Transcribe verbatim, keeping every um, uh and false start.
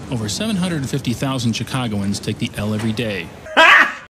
Over seven hundred fifty thousand Chicagoans take the L every day.